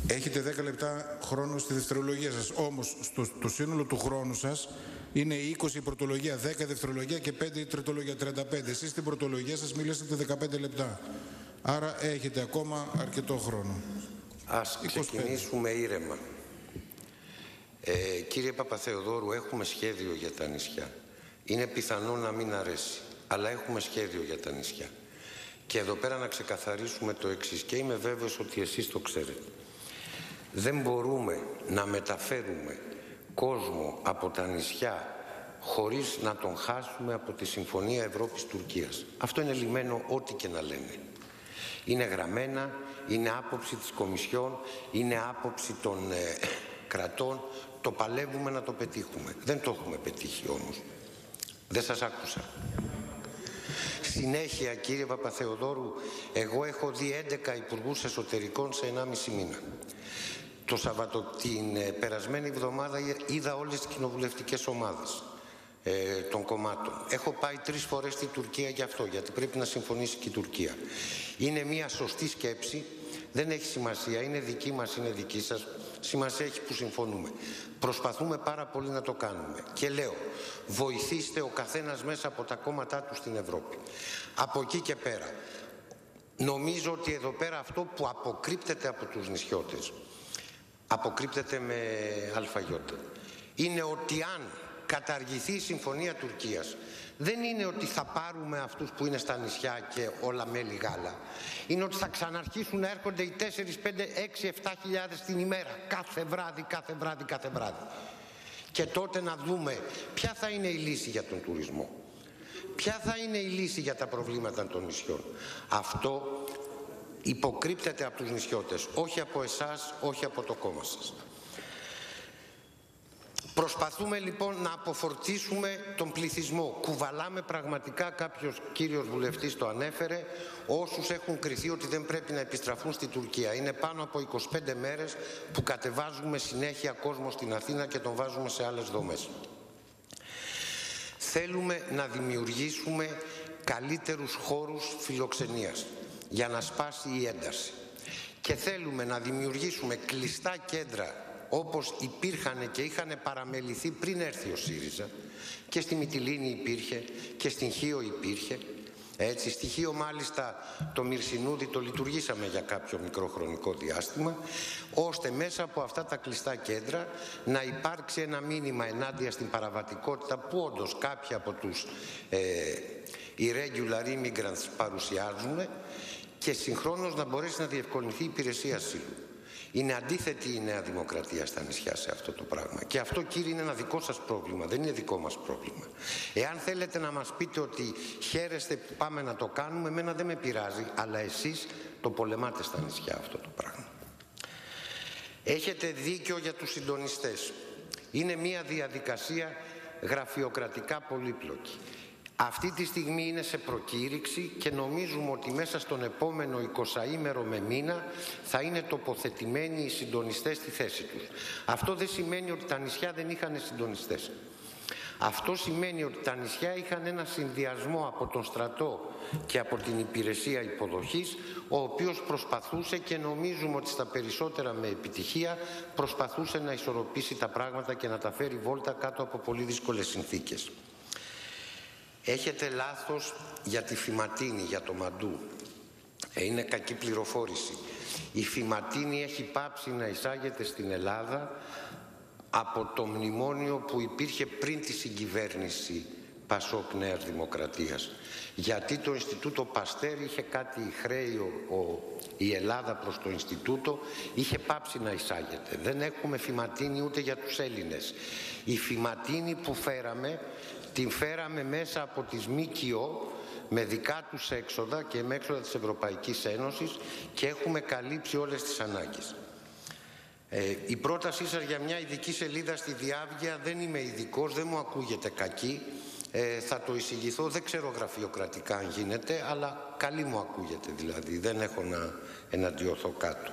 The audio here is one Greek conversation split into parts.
Έχετε 10 λεπτά χρόνο στη δευτερολογία σας. Όμως, στο σύνολο του χρόνου σας είναι 20 η πρωτολογία, 10 η δευτερολογία και 5 η τριτολογία, 35. Εσείς στην πρωτολογία σας μιλήσατε 15 λεπτά. Άρα έχετε ακόμα αρκετό χρόνο. Ας ξεκινήσουμε ήρεμα. Κύριε Παπαθεοδόρου, έχουμε σχέδιο για τα νησιά. Είναι πιθανό να μην αρέσει, αλλά έχουμε σχέδιο για τα νησιά. Και εδώ πέρα να ξεκαθαρίσουμε το εξής, και είμαι βέβαιος ότι εσείς το ξέρετε. Δεν μπορούμε να μεταφέρουμε κόσμο από τα νησιά χωρίς να τον χάσουμε από τη Συμφωνία Ευρώπης-Τουρκίας. Αυτό είναι λυμμένο ό,τι και να λένε. Είναι γραμμένα, είναι άποψη της Κομισιόν, είναι άποψη των κρατών. Το παλεύουμε να το πετύχουμε. Δεν το έχουμε πετύχει όμως. Δεν σας άκουσα. Συνέχεια, κύριε Παπαθεοδόρου, εγώ έχω δει 11 υπουργούς εσωτερικών σε 1,5 μήνα. Την περασμένη εβδομάδα είδα όλες τις κοινοβουλευτικές ομάδες των κομμάτων. Έχω πάει 3 φορές στη Τουρκία γι' αυτό, γιατί πρέπει να συμφωνήσει και η Τουρκία. Είναι μια σωστή σκέψη, δεν έχει σημασία, είναι δική μας, είναι δική σας. Σημασία έχει που συμφωνούμε. Προσπαθούμε πάρα πολύ να το κάνουμε. Και λέω, βοηθήστε ο καθένας μέσα από τα κόμματά του στην Ευρώπη. Από εκεί και πέρα, νομίζω ότι εδώ πέρα αυτό που αποκρύπτεται από τους νησιώτες, αποκρύπτεται με αλφαγιώτα, είναι ότι αν καταργηθεί η Συμφωνία Τουρκίας, δεν είναι ότι θα πάρουμε αυτούς που είναι στα νησιά και όλα μέλι γάλα. Είναι ότι θα ξαναρχίσουν να έρχονται οι 4, 5, 6, 7 χιλιάδες την ημέρα. Κάθε βράδυ, κάθε βράδυ, κάθε βράδυ. Και τότε να δούμε ποια θα είναι η λύση για τον τουρισμό. Ποια θα είναι η λύση για τα προβλήματα των νησιών. Αυτό υποκρύπτεται από τους νησιώτες. Όχι από εσάς, όχι από το κόμμα σας. Προσπαθούμε λοιπόν να αποφορτίσουμε τον πληθυσμό. Κουβαλάμε πραγματικά, κάποιος κύριος βουλευτής το ανέφερε, όσους έχουν κριθεί ότι δεν πρέπει να επιστραφούν στη Τουρκία. Είναι πάνω από 25 μέρες που κατεβάζουμε συνέχεια κόσμο στην Αθήνα και τον βάζουμε σε άλλες δομές. Θέλουμε να δημιουργήσουμε καλύτερους χώρους φιλοξενίας για να σπάσει η ένταση. Και θέλουμε να δημιουργήσουμε κλειστά κέντρα όπως υπήρχαν και είχαν παραμεληθεί πριν έρθει ο ΣΥΡΙΖΑ, και στη Μυτιλήνη υπήρχε και στην Χίο υπήρχε. Έτσι, στη Χίο μάλιστα το Μυρσινούδι το λειτουργήσαμε για κάποιο μικρό χρονικό διάστημα, ώστε μέσα από αυτά τα κλειστά κέντρα να υπάρξει ένα μήνυμα ενάντια στην παραβατικότητα που όντως κάποιοι από τους irregular immigrants παρουσιάζουν, και συγχρόνως να μπορέσει να διευκολυνθεί η υπηρεσία ασύλου. Είναι αντίθετη η Νέα Δημοκρατία στα νησιά σε αυτό το πράγμα. Και αυτό, κύριε, είναι ένα δικό σας πρόβλημα, δεν είναι δικό μας πρόβλημα. Εάν θέλετε να μας πείτε ότι χαίρεστε που πάμε να το κάνουμε, εμένα δεν με πειράζει, αλλά εσείς το πολεμάτε στα νησιά αυτό το πράγμα. Έχετε δίκιο για τους συντονιστές. Είναι μια διαδικασία γραφειοκρατικά πολύπλοκη. Αυτή τη στιγμή είναι σε προκήρυξη και νομίζουμε ότι μέσα στον επόμενο 20ήμερο με μήνα θα είναι τοποθετημένοι οι συντονιστές στη θέση τους. Αυτό δεν σημαίνει ότι τα νησιά δεν είχαν συντονιστές. Αυτό σημαίνει ότι τα νησιά είχαν ένα συνδυασμό από τον στρατό και από την υπηρεσία υποδοχής, ο οποίος προσπαθούσε, και νομίζουμε ότι στα περισσότερα με επιτυχία, προσπαθούσε να ισορροπήσει τα πράγματα και να τα φέρει βόλτα κάτω από πολύ δύσκολες συνθήκες. Έχετε λάθος για τη Φυματίνη, για το Μαντού. Είναι κακή πληροφόρηση. Η Φυματίνη έχει πάψει να εισάγεται στην Ελλάδα από το μνημόνιο που υπήρχε πριν τη συγκυβέρνηση Πασόκ Νέας Δημοκρατίας. Γιατί το Ινστιτούτο Παστέρ είχε κάτι χρέη, η Ελλάδα προς το Ινστιτούτο, είχε πάψει να εισάγεται. Δεν έχουμε Φυματίνη ούτε για τους Έλληνες. Η Φυματίνη που φέραμε, την φέραμε μέσα από τις ΜΚΟ με δικά τους έξοδα και με έξοδα της Ευρωπαϊκής Ένωσης, και έχουμε καλύψει όλες τις ανάγκες. Η πρότασή σας για μια ειδική σελίδα στη Διάβγεια, δεν είμαι ειδικός, δεν μου ακούγεται κακή, θα το εισηγηθώ, δεν ξέρω γραφειοκρατικά αν γίνεται, αλλά καλή μου ακούγεται, δηλαδή δεν έχω να εναντιωθώ κάτω.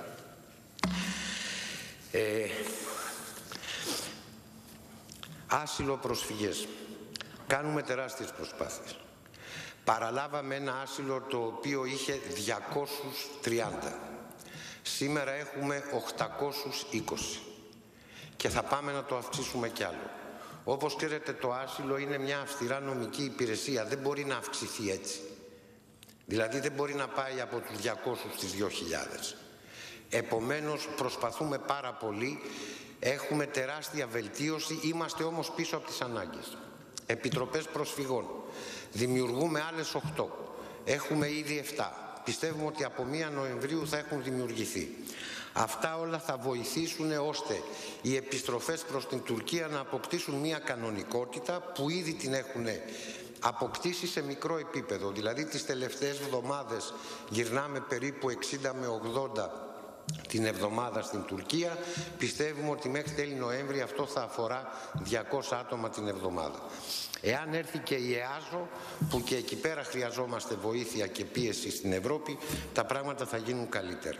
Άσυλο, προσφυγές. Κάνουμε τεράστιες προσπάθειες. Παραλάβαμε ένα άσυλο το οποίο είχε 230. Σήμερα έχουμε 820 και θα πάμε να το αυξήσουμε κι άλλο. Όπως ξέρετε, το άσυλο είναι μια αυστηρά νομική υπηρεσία, δεν μπορεί να αυξηθεί έτσι. Δηλαδή δεν μπορεί να πάει από τους 200 στις 2.000. Επομένως προσπαθούμε πάρα πολύ, έχουμε τεράστια βελτίωση, είμαστε όμως πίσω από τις ανάγκες. Επιτροπές προσφυγών, δημιουργούμε άλλες 8, έχουμε ήδη 7. Πιστεύουμε ότι από 1 Νοεμβρίου θα έχουν δημιουργηθεί. Αυτά όλα θα βοηθήσουν ώστε οι επιστροφές προς την Τουρκία να αποκτήσουν μια κανονικότητα που ήδη την έχουν αποκτήσει σε μικρό επίπεδο. Δηλαδή τις τελευταίες εβδομάδες γυρνάμε περίπου 60 με 80 την εβδομάδα στην Τουρκία. Πιστεύουμε ότι μέχρι τέλη Νοέμβρη αυτό θα αφορά 200 άτομα την εβδομάδα. Εάν έρθει και η ΕΑΖΟ, που και εκεί πέρα χρειαζόμαστε βοήθεια και πίεση στην Ευρώπη, τα πράγματα θα γίνουν καλύτερα.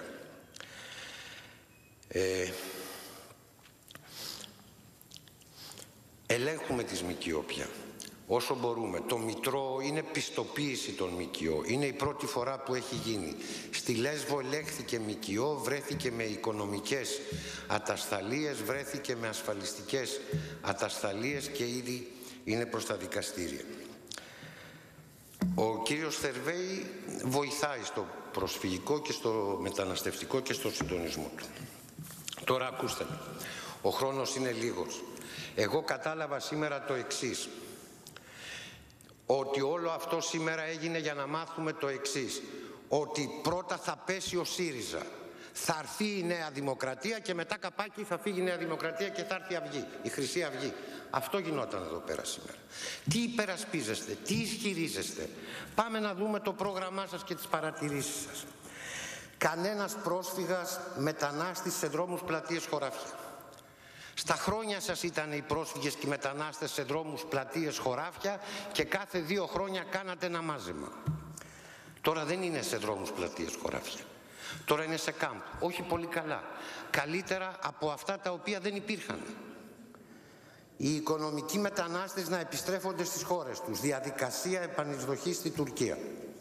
Ελέγχουμε τις ΜΚΟ πια όσο μπορούμε. Το Μητρό είναι πιστοποίηση των ΜΚΟ. Είναι η πρώτη φορά που έχει γίνει. Στη Λέσβο ελέγχθηκε ΜΚΟ, βρέθηκε με οικονομικές ατασταλίες, βρέθηκε με ασφαλιστικές ατασταλίες και ήδη είναι προς τα δικαστήρια. Ο κύριος Θερβέη βοηθάει στο προσφυγικό και στο μεταναστευτικό και στο συντονισμό του. Τώρα ακούστε με, ο χρόνος είναι λίγος. Εγώ κατάλαβα σήμερα το εξής, ότι όλο αυτό σήμερα έγινε για να μάθουμε το εξής, ότι πρώτα θα πέσει ο ΣΥΡΙΖΑ, θα έρθει η Νέα Δημοκρατία και μετά καπάκι θα φύγει η Νέα Δημοκρατία και θα έρθει η Αυγή, η Χρυσή Αυγή. Αυτό γινόταν εδώ πέρα σήμερα. Τι υπερασπίζεστε, τι ισχυρίζεστε? Πάμε να δούμε το πρόγραμμά σας και τις παρατηρήσεις σας. Κανένας πρόσφυγας, μετανάστης σε δρόμους, πλατείες, χωράφια. Στα χρόνια σας ήταν οι πρόσφυγες και οι μετανάστες σε δρόμους, πλατείες, χωράφια και κάθε 2 χρόνια κάνατε ένα μάζεμα. Τώρα δεν είναι σε δρόμους, πλατείες, χωράφια. Τώρα είναι σε κάμπ. Όχι πολύ καλά. Καλύτερα από αυτά τα οποία δεν υπήρχαν. Οι οικονομικοί μετανάστες να επιστρέφονται στις χώρες τους. Διαδικασία επανεισδοχής στη Τουρκία.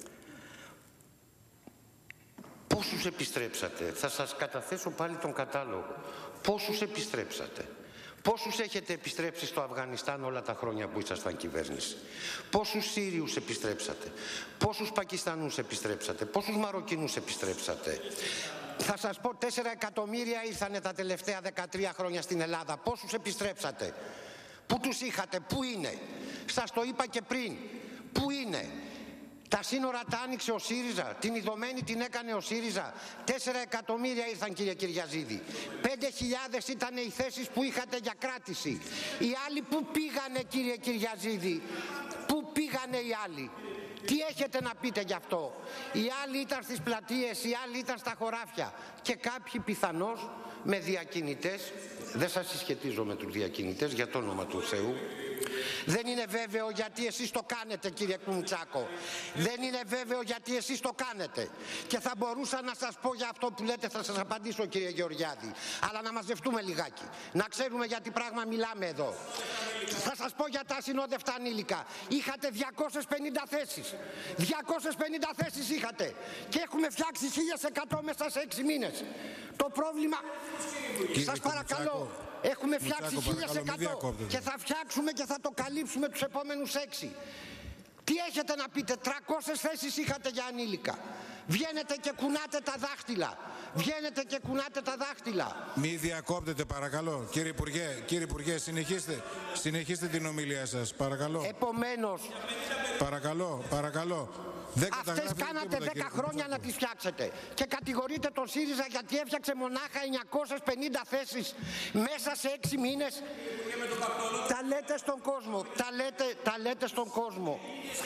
Πόσους επιστρέψατε? Θα σας καταθέσω πάλι τον κατάλογο. Πόσους επιστρέψατε? Πόσους έχετε επιστρέψει στο Αφγανιστάν όλα τα χρόνια που ήσασταν κυβέρνηση? Πόσους Σύριους επιστρέψατε? Πόσους Πακιστανούς επιστρέψατε? Πόσους Μαροκινούς επιστρέψατε? Θα σας πω, 4 εκατομμύρια ήρθανε τα τελευταία 13 χρόνια στην Ελλάδα. Πόσους επιστρέψατε? Πού τους είχατε? Πού είναι? Σας το είπα και πριν. Πού είναι? Τα σύνορα τα άνοιξε ο ΣΥΡΙΖΑ, την ειδωμένη την έκανε ο ΣΥΡΙΖΑ. 4 εκατομμύρια ήρθαν, κύριε Κυριαζίδη. 5.000 ήταν οι θέσεις που είχατε για κράτηση. Οι άλλοι πού πήγανε, κύριε Κυριαζίδη? Πού πήγανε οι άλλοι? Τι έχετε να πείτε γι' αυτό? Οι άλλοι ήταν στις πλατείες, οι άλλοι ήταν στα χωράφια. Και κάποιοι πιθανώς με διακινητές, δεν σας συσχετίζω με τους διακινητές για το όνομα του Θεού. Δεν είναι βέβαιο γιατί εσείς το κάνετε, κύριε Κουμουτσάκο. Δεν είναι βέβαιο γιατί εσείς το κάνετε. Και θα μπορούσα να σας πω για αυτό που λέτε, θα σας απαντήσω, κύριε Γεωργιάδη. Αλλά να μαζευτούμε λιγάκι. Να ξέρουμε για τι πράγμα μιλάμε εδώ. Θα σας πω για τα ασυνόδευτα ανήλικα. Είχατε 250 θέσεις. 250 θέσεις είχατε. Και έχουμε φτιάξει 1.100 μέσα σε 6 μήνες. Το πρόβλημα... Σας παρακαλώ. Έχουμε φτιάξει 1.100 και θα φτιάξουμε και θα το καλύψουμε τους επόμενους 6. Τι έχετε να πείτε? 300 θέσεις είχατε για ανήλικα. Βγαίνετε και κουνάτε τα δάχτυλα. Βγαίνετε και κουνάτε τα δάχτυλα. Μη διακόπτετε παρακαλώ. Κύριε Υπουργέ, συνεχίστε την ομιλία σας. Παρακαλώ. Επομένως... Παρακαλώ. Αυτές κάνατε 10 χρόνια να τις φτιάξετε και κατηγορείτε τον ΣΥΡΙΖΑ γιατί έφτιαξε μονάχα 950 θέσεις μέσα σε 6 μήνες. Τα λέτε στον κόσμο, τα λέτε στον κόσμο.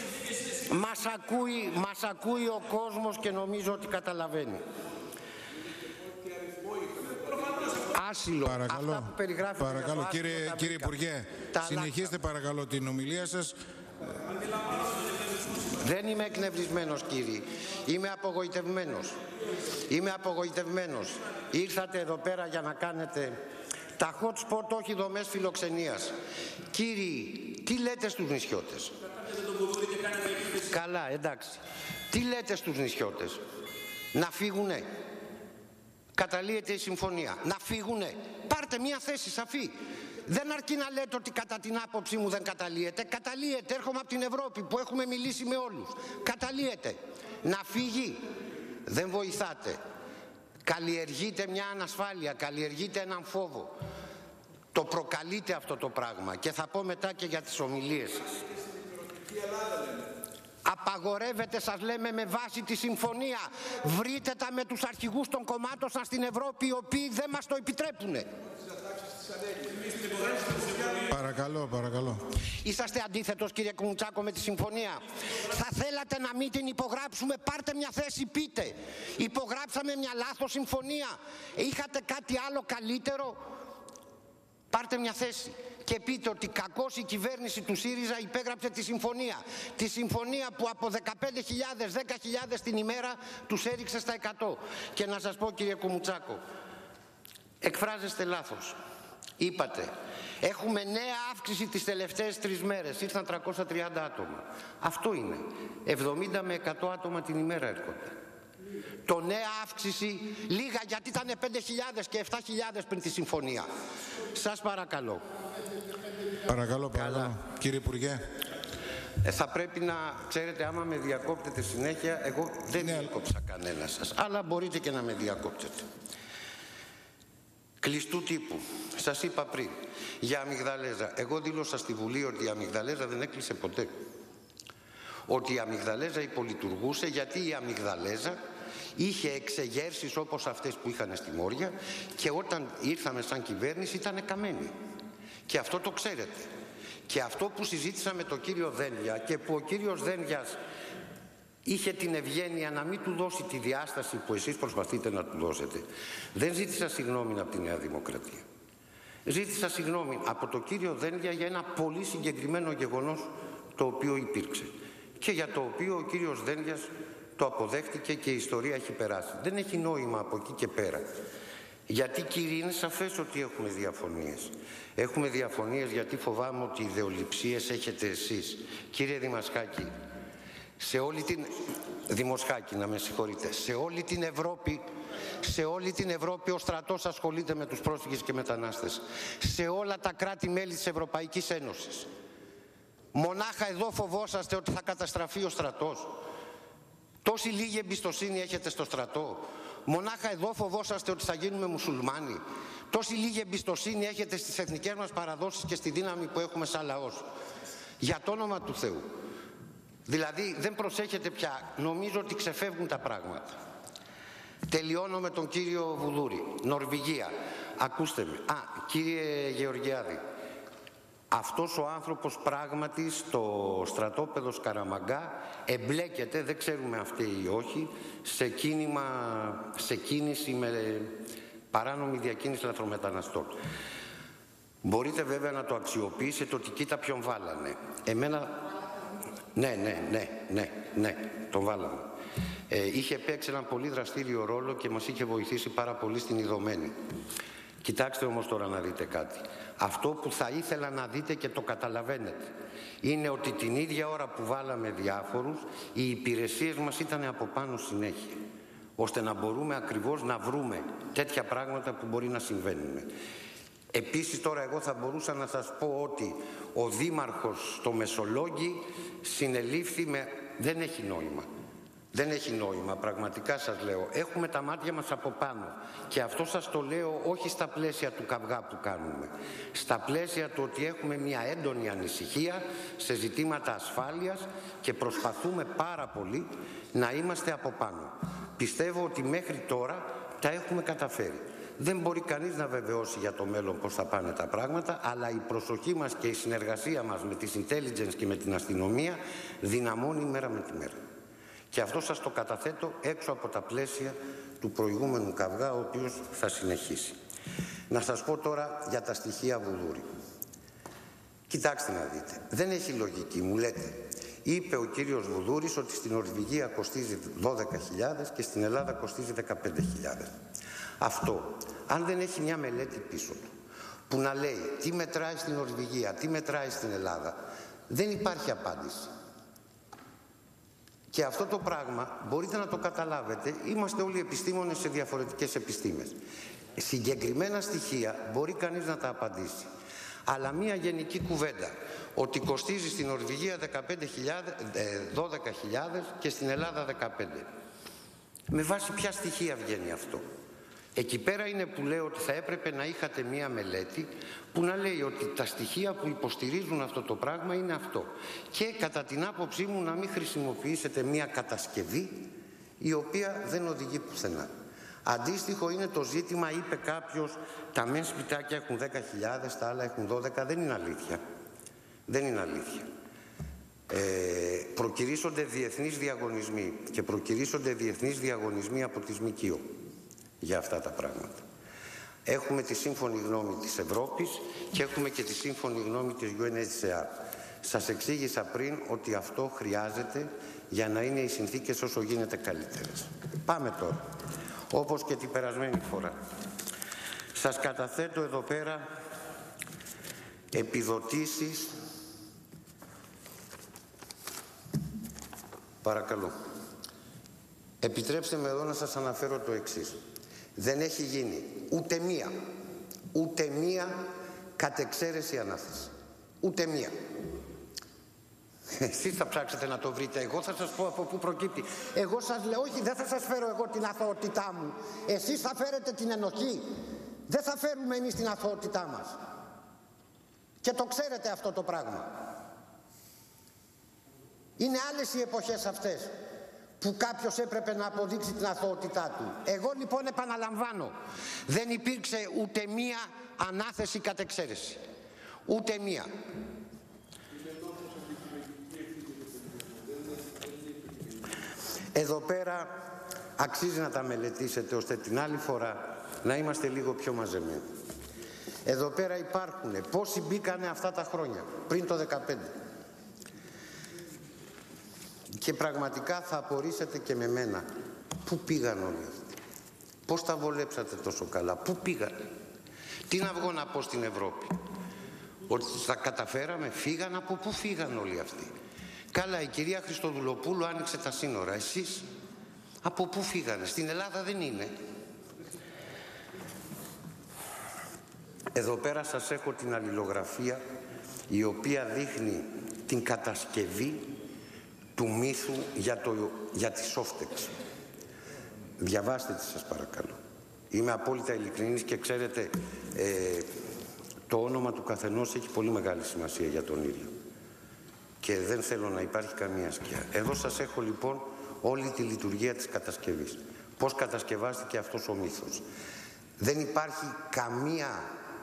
Μας ακούει ο κόσμος και νομίζω ότι καταλαβαίνει. Άσυλο, παρακαλώ, αυτά που περιγράφετε. Παρακαλώ, κύριε Υπουργέ, συνεχίστε παρακαλώ την ομιλία σας. Δεν είμαι εκνευρισμένος, κύριε. Είμαι απογοητευμένος. Ήρθατε εδώ πέρα για να κάνετε τα hot spot, όχι δομές φιλοξενίας. Κύριοι, τι λέτε στους νησιώτες? Καλά, εντάξει. Τι λέτε στους νησιώτες? Να φύγουνε? Καταλύεται η συμφωνία. Να φύγουνε. Πάρτε μια θέση σαφή. Δεν αρκεί να λέτε ότι κατά την άποψή μου δεν καταλύεται. Καταλύεται. Έρχομαι από την Ευρώπη που έχουμε μιλήσει με όλους. Καταλύεται. Να φύγει. Δεν βοηθάτε. Καλλιεργείτε μια ανασφάλεια, καλλιεργείτε έναν φόβο. Το προκαλείτε αυτό το πράγμα και θα πω μετά και για τις ομιλίες σας. Απαγορεύεται, σας λέμε, με βάση τη συμφωνία. Βρείτε τα με τους αρχηγούς των κομμάτων σας στην Ευρώπη, οι οποίοι δεν μας το επιτρέπουνε. Παρακαλώ. Είσαστε αντίθετος, κύριε Κουμουτσάκο, με τη συμφωνία? Θα θέλατε να μην την υπογράψουμε? Πάρτε μια θέση, πείτε. Υπογράψαμε μια λάθος συμφωνία. Είχατε κάτι άλλο καλύτερο? Πάρτε μια θέση και πείτε ότι κακώς η κυβέρνηση του ΣΥΡΙΖΑ υπέγραψε τη συμφωνία. Τη συμφωνία που από 15.000, 10.000 την ημέρα τους έριξε στα 100. Και να σας πω, κύριε Κουμουτσάκο, εκφράζεστε λάθος. Είπατε, έχουμε νέα αύξηση τις τελευταίες 3 μέρες. Ήρθαν 330 άτομα. Αυτό είναι. 70 με 100 άτομα την ημέρα έρχονται. Το νέα αύξηση, λίγα γιατί ήταν 5.000 και 7.000 πριν τη συμφωνία. Σας παρακαλώ. Παρακαλώ. Κύριε Υπουργέ. Θα πρέπει να ξέρετε, άμα με διακόπτετε συνέχεια, εγώ δεν διακόψα κανένα σας, αλλά μπορείτε και να με διακόπτετε. Κλειστού τύπου. Σας είπα πριν για αμυγδαλέζα. Εγώ δήλωσα στη Βουλή ότι η αμυγδαλέζα δεν έκλεισε ποτέ. Ότι η αμυγδαλέζα υπολειτουργούσε γιατί η αμυγδαλέζα είχε εξεγέρσεις όπως αυτές που είχαν στη Μόρια και όταν ήρθαμε σαν κυβέρνηση ήταν καμένη. Και αυτό το ξέρετε. Και αυτό που συζήτησα με τον κύριο Δένδια και που ο κύριος Δένδιας είχε την ευγένεια να μην του δώσει τη διάσταση που εσείς προσπαθείτε να του δώσετε. Δεν ζήτησα συγγνώμη από τη Νέα Δημοκρατία. Ζήτησα συγγνώμη από τον κύριο Δένδια για ένα πολύ συγκεκριμένο γεγονός το οποίο υπήρξε και για το οποίο ο κύριος Δένδιας το αποδέχτηκε και η ιστορία έχει περάσει. Δεν έχει νόημα από εκεί και πέρα. Γιατί, κύριε, είναι σαφές ότι έχουμε διαφωνίες. Έχουμε διαφωνίες γιατί φοβάμαι ότι ιδεολειψίες έχετε εσείς. Κύριε Δημασχάκη, σε όλη την... Δημοσχάκη, να με συγχωρείτε. Σε όλη την Ευρώπη ο στρατός ασχολείται με τους πρόσφυγες και μετανάστες. Σε όλα τα κράτη-μέλη της Ευρωπαϊκής Ένωσης. Μονάχα εδώ φοβόσαστε ότι θα καταστραφεί ο στρατός. Τόση λίγη εμπιστοσύνη έχετε στο στρατό. Μονάχα εδώ φοβόσαστε ότι θα γίνουμε μουσουλμάνοι. Τόση λίγη εμπιστοσύνη έχετε στις εθνικές μας παραδόσεις και στη δύναμη που έχουμε σαν λαός. Για το όνομα του Θεού. Δηλαδή δεν προσέχετε πια. Νομίζω ότι ξεφεύγουν τα πράγματα. Τελειώνω με τον κύριο Βουδούρη. Νορβηγία. Ακούστε με. Κύριε Γεωργιάδη. Αυτός ο άνθρωπος πράγματι στο στρατόπεδο Σκαραμαγκά εμπλέκεται, δεν ξέρουμε αυτοί ή όχι, σε κίνηση με παράνομη διακίνηση λαθρομεταναστών. Μπορείτε βέβαια να το αξιοποιήσετε ότι κοίτα ποιον βάλανε. Εμένα... Ναι, τον βάλαμε. Είχε παίξει έναν πολύ δραστήριο ρόλο και μας είχε βοηθήσει πάρα πολύ στην ειδωμένη. Κοιτάξτε όμως τώρα να δείτε κάτι. Αυτό που θα ήθελα να δείτε και το καταλαβαίνετε είναι ότι την ίδια ώρα που βάλαμε διάφορους οι υπηρεσίες μας ήταν από πάνω συνέχεια ώστε να μπορούμε ακριβώς να βρούμε τέτοια πράγματα που μπορεί να συμβαίνουν. Επίσης τώρα εγώ θα μπορούσα να σας πω ότι ο δήμαρχος στο Μεσολόγγι συνελήφθη με... Δεν έχει νόημα. Δεν έχει νόημα, πραγματικά σας λέω. Έχουμε τα μάτια μας από πάνω. Και αυτό σας το λέω όχι στα πλαίσια του καυγά που κάνουμε. Στα πλαίσια του ότι έχουμε μια έντονη ανησυχία σε ζητήματα ασφάλειας και προσπαθούμε πάρα πολύ να είμαστε από πάνω. Πιστεύω ότι μέχρι τώρα τα έχουμε καταφέρει. Δεν μπορεί κανείς να βεβαιώσει για το μέλλον πώς θα πάνε τα πράγματα, αλλά η προσοχή μας και η συνεργασία μας με τις intelligence και με την αστυνομία δυναμώνει μέρα με τη μέρα. Και αυτό σας το καταθέτω έξω από τα πλαίσια του προηγούμενου καυγά, ο οποίος θα συνεχίσει. Να σας πω τώρα για τα στοιχεία Βουδούρη. Κοιτάξτε να δείτε, δεν έχει λογική, μου λέτε. Είπε ο κύριος Βουδούρης ότι στην Νορβηγία κοστίζει 12.000 και στην Ελλάδα κοστίζει 15.000. Αυτό, αν δεν έχει μια μελέτη πίσω του, που να λέει τι μετράει στην Νορβηγία, τι μετράει στην Ελλάδα, δεν υπάρχει απάντηση. Και αυτό το πράγμα μπορείτε να το καταλάβετε, είμαστε όλοι επιστήμονες σε διαφορετικές επιστήμες. Συγκεκριμένα στοιχεία μπορεί κανείς να τα απαντήσει. Αλλά μία γενική κουβέντα, ότι κοστίζει στην Νορβηγία 12.000 και στην Ελλάδα 15. Με βάση ποια στοιχεία βγαίνει αυτό? Εκεί πέρα είναι που λέω ότι θα έπρεπε να είχατε μία μελέτη που να λέει ότι τα στοιχεία που υποστηρίζουν αυτό το πράγμα είναι αυτό. Και κατά την άποψή μου να μην χρησιμοποιήσετε μία κατασκευή η οποία δεν οδηγεί πουθενά. Αντίστοιχο είναι το ζήτημα, είπε κάποιος, τα μεν σπιτάκια έχουν 10.000, τα άλλα έχουν 12. Δεν είναι αλήθεια. Δεν είναι αλήθεια. Προκυρήσονται διεθνείς διαγωνισμοί και προκυρήσονται διεθνείς διαγωνισμοί από τις ΜΚΟ για αυτά τα πράγματα. Έχουμε τη σύμφωνη γνώμη της Ευρώπης και έχουμε και τη σύμφωνη γνώμη της UNHCR. Σας εξήγησα πριν ότι αυτό χρειάζεται για να είναι οι συνθήκες όσο γίνεται καλύτερες. Πάμε τώρα. Όπως και την περασμένη φορά. Σας καταθέτω εδώ πέρα επιδοτήσεις. Παρακαλώ. Επιτρέψτε με εδώ να σας αναφέρω το εξής. Δεν έχει γίνει ούτε μία κατεξαίρεση ανάθεση. Ούτε μία. Εσείς θα ψάξετε να το βρείτε. Εγώ θα σας πω από πού προκύπτει. Εγώ σας λέω, όχι, δεν θα σας φέρω εγώ την αθωότητά μου. Εσείς θα φέρετε την ενοχή. Δεν θα φέρουμε εμείς την αθωότητά μας. Και το ξέρετε αυτό το πράγμα. Είναι άλλες οι εποχές αυτές που κάποιος έπρεπε να αποδείξει την αθωότητά του. Εγώ λοιπόν επαναλαμβάνω, δεν υπήρξε ούτε μία ανάθεση κατ' εξαίρεση. Ούτε μία. Εδώ πέρα αξίζει να τα μελετήσετε ώστε την άλλη φορά να είμαστε λίγο πιο μαζεμένοι. Εδώ πέρα υπάρχουν πόσοι μπήκανε αυτά τα χρόνια, πριν το 2015. Και πραγματικά θα απορρίσετε και με μένα. Πού πήγαν όλοι αυτοί? Πώς τα βολέψατε τόσο καλά? Πού πήγαν? Τι να βγω να πω στην Ευρώπη? Ότι τα καταφέραμε? Φύγαν? Από πού φύγαν όλοι αυτοί? Καλά, η κυρία Χριστοδουλοπούλου άνοιξε τα σύνορα. Εσείς από πού φύγανε? Στην Ελλάδα δεν είναι? Εδώ πέρα σας έχω την αλληλογραφία η οποία δείχνει την κατασκευή του μύθου για τη Softex. Διαβάστε τη σας παρακαλώ. Είμαι απόλυτα ειλικρινής και ξέρετε το όνομα του καθενός έχει πολύ μεγάλη σημασία για τον ίδιο. Και δεν θέλω να υπάρχει καμία σκιά. Εδώ σας έχω λοιπόν όλη τη λειτουργία της κατασκευής. Πώς κατασκευάστηκε αυτός ο μύθος. Δεν υπάρχει καμία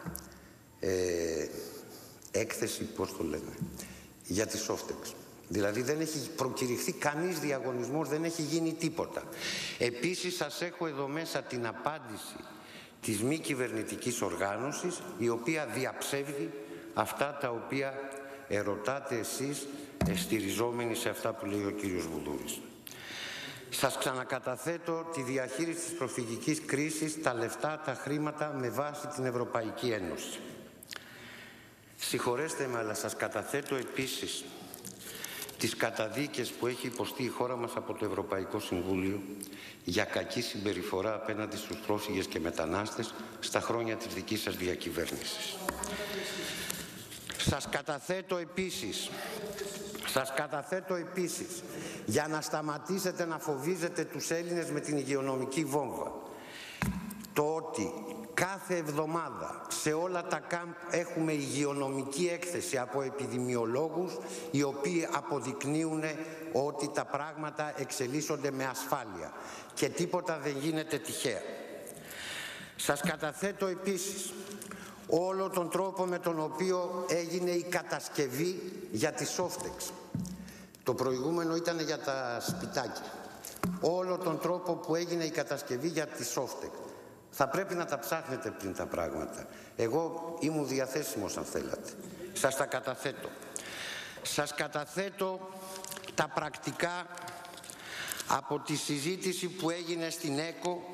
έκθεση, πώς το λένε, για τη Softex. Δηλαδή δεν έχει προκηρυχθεί κανείς διαγωνισμός, δεν έχει γίνει τίποτα. Επίσης σας έχω εδώ μέσα την απάντηση της μη κυβερνητικής οργάνωσης, η οποία διαψεύδει αυτά τα οποία ερωτάτε εσείς, στηριζόμενοι σε αυτά που λέει ο κύριος Βουδούρης. Σας ξανακαταθέτω τη διαχείριση της προσφυγικής κρίσης, τα λεφτά, τα χρήματα με βάση την Ευρωπαϊκή Ένωση. Συγχωρέστε με, αλλά σας καταθέτω επίσης τις καταδίκες που έχει υποστεί η χώρα μας από το Ευρωπαϊκό Συμβούλιο για κακή συμπεριφορά απέναντι στους πρόσφυγες και μετανάστες στα χρόνια της δικής σας διακυβέρνησης. Σας καταθέτω επίσης για να σταματήσετε να φοβίζετε τους Έλληνες με την υγειονομική βόμβα, το ότι κάθε εβδομάδα σε όλα τα κάμπ έχουμε υγειονομική έκθεση από επιδημιολόγους οι οποίοι αποδεικνύουν ότι τα πράγματα εξελίσσονται με ασφάλεια και τίποτα δεν γίνεται τυχαία. Σας καταθέτω επίσης όλο τον τρόπο με τον οποίο έγινε η κατασκευή για τη Softex. Το προηγούμενο ήταν για τα σπιτάκια. Όλο τον τρόπο που έγινε η κατασκευή για τη Softex. Θα πρέπει να τα ψάχνετε πριν τα πράγματα. Εγώ ήμουν διαθέσιμος αν θέλατε. Σας τα καταθέτω. Σας καταθέτω τα πρακτικά από τη συζήτηση που έγινε στην ΕΚΟ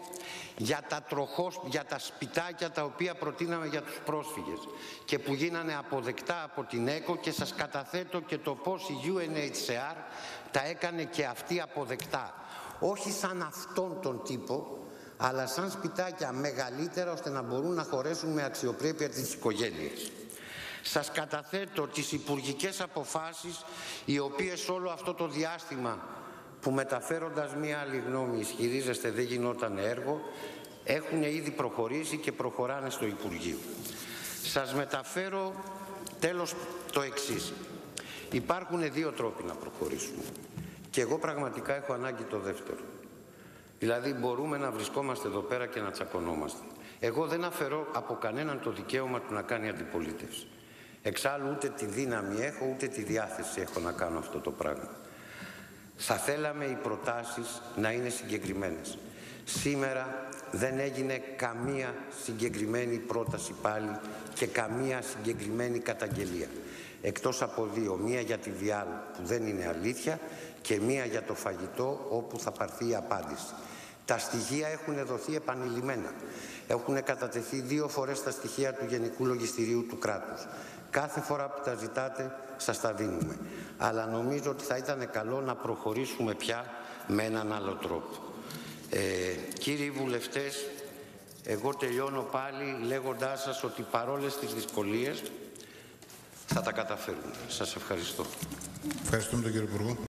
για τα σπιτάκια τα οποία προτείναμε για τους πρόσφυγες και που γίνανε αποδεκτά από την ΕΚΟ, και σας καταθέτω και το πώς η UNHCR τα έκανε και αυτή αποδεκτά. Όχι σαν αυτόν τον τύπο, αλλά σαν σπιτάκια μεγαλύτερα, ώστε να μπορούν να χωρέσουν με αξιοπρέπεια τις οικογένειες. Σας καταθέτω τις υπουργικές αποφάσεις, οι οποίες όλο αυτό το διάστημα που, μεταφέροντας μία άλλη γνώμη, ισχυρίζεστε δεν γινόταν έργο, έχουν ήδη προχωρήσει και προχωράνε στο Υπουργείο. Σας μεταφέρω τέλος το εξής. Υπάρχουν δύο τρόποι να προχωρήσουμε και εγώ πραγματικά έχω ανάγκη το δεύτερο. Δηλαδή μπορούμε να βρισκόμαστε εδώ πέρα και να τσακωνόμαστε. Εγώ δεν αφαιρώ από κανέναν το δικαίωμα του να κάνει αντιπολίτευση. Εξάλλου ούτε τη δύναμη έχω, ούτε τη διάθεση έχω να κάνω αυτό το πράγμα. Θα θέλαμε οι προτάσεις να είναι συγκεκριμένες. Σήμερα δεν έγινε καμία συγκεκριμένη πρόταση πάλι και καμία συγκεκριμένη καταγγελία. Εκτός από δύο, μία για τη Βιάλ που δεν είναι αλήθεια και μία για το φαγητό όπου θα πάρθει η απάντηση. Τα στοιχεία έχουν δοθεί επανειλημμένα. Έχουν κατατεθεί 2 φορές τα στοιχεία του Γενικού Λογιστηρίου του κράτους. Κάθε φορά που τα ζητάτε σας τα δίνουμε. Αλλά νομίζω ότι θα ήταν καλό να προχωρήσουμε πια με έναν άλλο τρόπο. Κύριοι βουλευτές, εγώ τελειώνω πάλι λέγοντάς σας ότι παρόλες τις δυσκολίες θα τα καταφέρουμε. Σας ευχαριστώ. Ευχαριστούμε τον κύριο Υπουργό.